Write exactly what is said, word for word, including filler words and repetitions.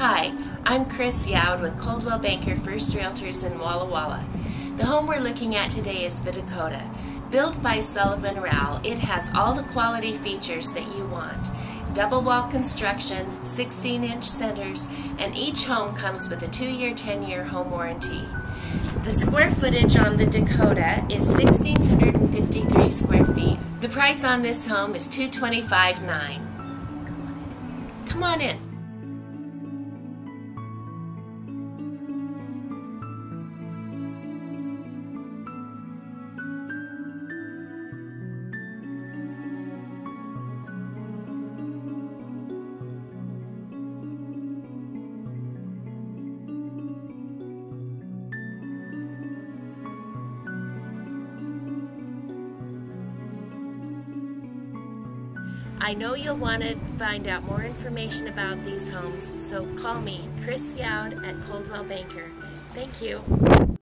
Hi, I'm Chris Yowd with Coldwell Banker First Realtors in Walla Walla. The home we're looking at today is the Dakota. Built by Sullivan Rowell, it has all the quality features that you want. Double wall construction, sixteen inch centers, and each home comes with a two year, ten year home warranty. The square footage on the Dakota is one thousand six hundred fifty-three square feet. The price on this home is two hundred twenty-five thousand nine hundred. Come on in. I know you'll want to find out more information about these homes, so call me, Chris Yowd at Coldwell Banker. Thank you.